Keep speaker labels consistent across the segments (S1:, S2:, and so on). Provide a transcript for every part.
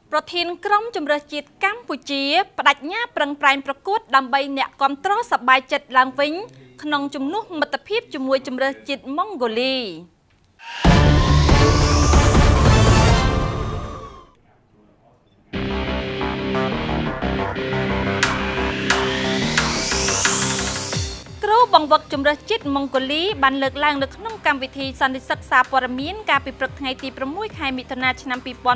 S1: ប្រធានក្រុមជម្រើសជាតិកម្ពុជាបដិញ្ញាប្រឹងប្រែងប្រកួតដើម្បីអ្នកគាំទ្រសប្បាយចិត្តឡើងវិញក្នុងជំនួសមិត្តភាពជាមួយជម្រើសជាតិម៉ុងហ្គូលីគ្រូបង្វឹកជម្រើសជាតិម៉ុងហ្គូលីបានលើកឡើងនៅក្នុងកម្មវិធីសន្និសីទសារព័ត៌មានកាលពីព្រឹកថ្ងៃទី6 ខែមិថុនាឆ្នាំ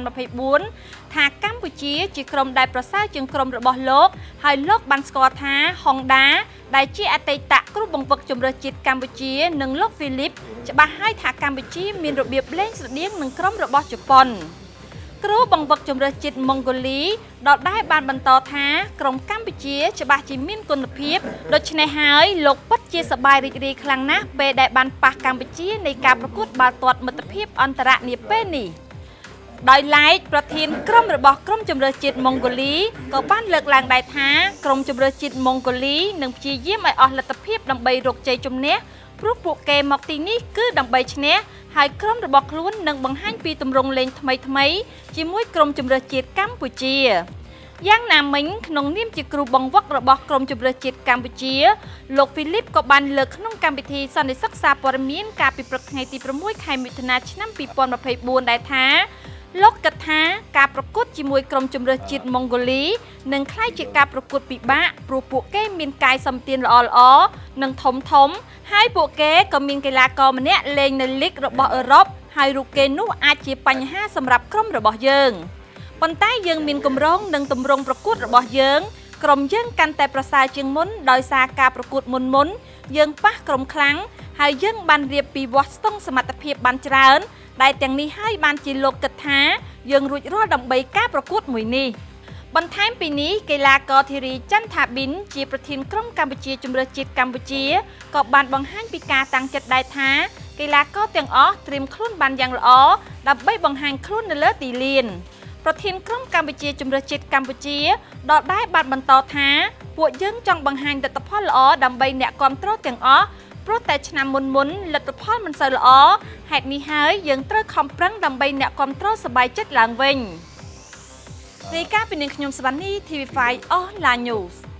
S1: 2024ថាកម្ពុជាជាក្រុមដែលប្រសើរជាងក្រុមរបស់លោកហើយលោកបានស្គាល់ថា Honda ដែលជាអតីតគ្រូបង្វឹកជម្រើសជាតិកម្ពុជានិងលោក Philip ច្បាស់ហើយថាកម្ពុជាមានរបៀបលេងស្រដៀងនឹងក្រុមរបស់ជប៉ុនគ្រូបង្វឹកជម្រើសជាតិម៉ុងហ្គូលីដដែលបានបន្តថាក្រុមកម្ពុជាច្បាស់ជាមានគុណភាពដូច្នេះហើយលោកពិតជាសប្បាយរីករាយខ្លាំងណាស់ពេលដែលបានប៉ះកម្ពុជានៃការប្រកួតបាល់ទាត់មិត្តភាពអន្តរជាតិនាពេលនេះដោយឡែកប្រធានក្រុមរបស់ក្រុមជម្រើសជាតិម៉ុងហ្គូលីក៏បានលើកឡើងដែរថាក្រុមជម្រើសជាតិម៉ុងហ្គូលីនឹងព្យាយាមឲ្យអស់លទ្ធភាពដើម្បីរកជ័យជំនះព្រោះពួកគេមកទីនេះគឺដើម្បីឈ្នះហើយក្រុមរបស់ខ្លួននឹងបង្ហាញពីទម្រង់លេងថ្មីជាមួយក្រុមជម្រើសជាតិកម្ពុជាយ៉ាងណាមិញក្នុងនាមជាគ្រូបង្វឹករបស់ក្រុមជម្រើសជាតិកម្ពុជាលោក Philip ក៏បានលើកក្នុងកម្មវិធីសន្និសីទសារព័ត៌មានកាលពីព្រឹកថ្ងៃទី6 ខែមិថុនាឆ្នាំ2024ដែរថាលោកគិតថាការប្រកួតជាមួយក្រុមជម្រើសជាតិម៉ុងហ្គូលីនឹងក្លាយជាការប្រកួតពិបាកព្រោះពួកគេមានកាយសម្ព័ន្ធល្អនិងធំហើយពួកគេក៏មានកីឡាករម្នាក់លេងនៅលីករបស់អឺរ៉ុបហើយរូបគេនោះអាចជាបញ្ហាសម្រាប់ក្រុមរបស់យើងប៉ុន្តែយើងមានគម្រោងនិងទម្រង់ប្រកួតរបស់យើងក្រុមយើងកាន់តែប្រសើរជាងមុនដោយសារការប្រកួតមុនយើងប៉ះក្រុមខ្លាំងហើយយើងបានរៀបពីវាស់ស្ទង់សមត្ថភាពបានច្រើនដែលទាំងនេះហើយបានជាលោកគិតថាយើងរួចរាល់ដើម្បីការប្រកួតមួយនេះបន្ថែមពីនេះកីឡាករធីរីចន្ទថាប៊ីនជាប្រធានក្រុមកម្ពុជាជម្រើសជាតិកម្ពុជាក៏បានបង្ហាញពីការតាំងចិត្តដែរថាកីឡាករទាំងអស់ត្រៀមខ្លួនបានយ៉ាងល្អដើម្បីបង្ហាញខ្លួននៅលើទីលានប្រធានក្រុមកម្ពុជាជម្រើសជាតិកម្ពុជាដដែលបានបន្តថាពួកយើងចង់បង្ហាញលទ្ធផលល្អដើម្បីអ្នកគាំទ្រទាំងអស់ព្រោះតែឆ្នាំមុនលទ្ធផលមិនសូវល្អហេតុនេះហើយយើងត្រូវខំប្រឹងដើម្បីអ្នកគាំទ្រសប្បាយចិត្តឡើងវិញរាយការណ៍ពីនាងខ្ញុំសវណ្ណី TV5 Online News